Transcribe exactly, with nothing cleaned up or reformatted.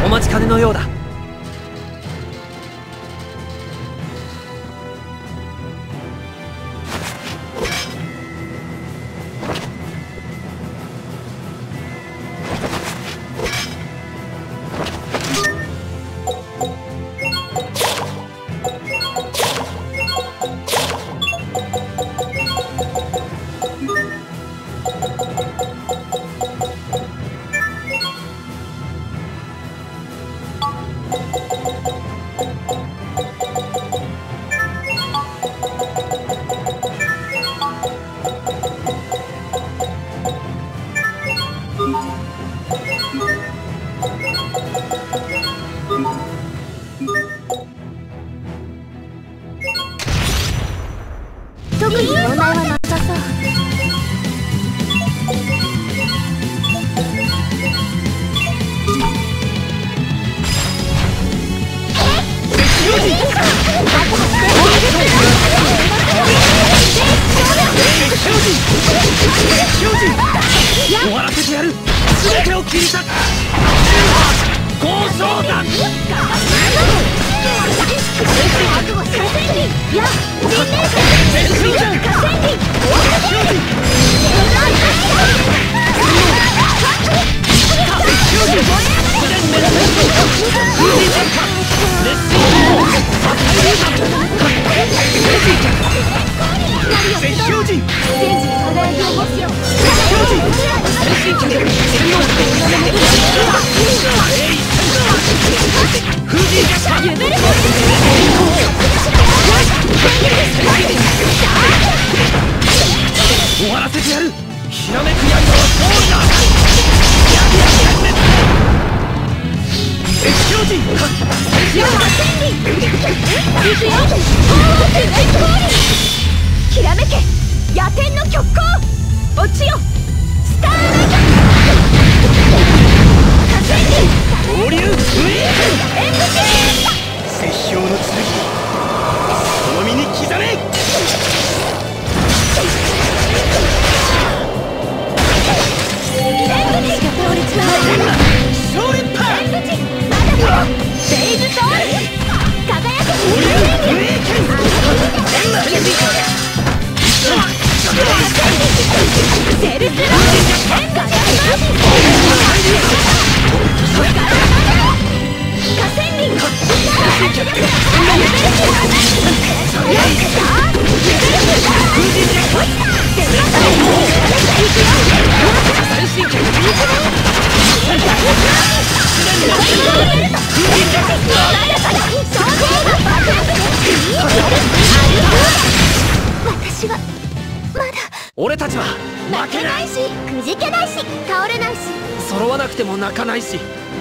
お待ちかねのようだ。 特に問題はなさそう。 終わらせてやる。全てを切り裂く交渉だ。終わらせてやる。ひらめく刃は勝利だ。絶頂人ひらめけ野天の極光落ちよスターライト火星人放流ウィークエンブシ絶氷の剣その身に刻め。私はまだ。俺たちは負けないし、くじけないし、倒れないし、揃わなくても泣かないし、